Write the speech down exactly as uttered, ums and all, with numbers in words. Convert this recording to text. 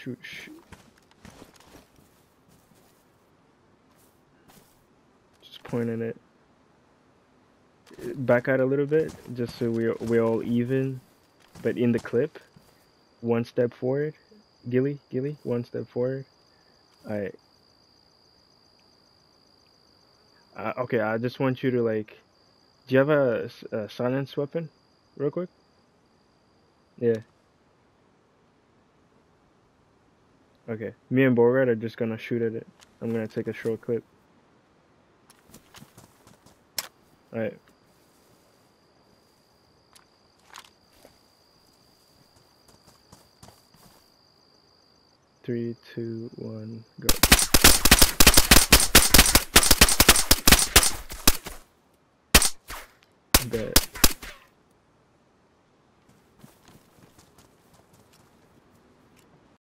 shoot, shoot. Just pointing it back out a little bit, just so we're we're all even, but in the clip. One step forward, Gilly, Gilly. One step forward. Alright. Uh, okay, I just want you to like. Do you have a, a silence weapon, real quick? Yeah. Okay. Me and Bogart are just gonna shoot at it. I'm gonna take a short clip. Alright. Three, two, one, go. Bet.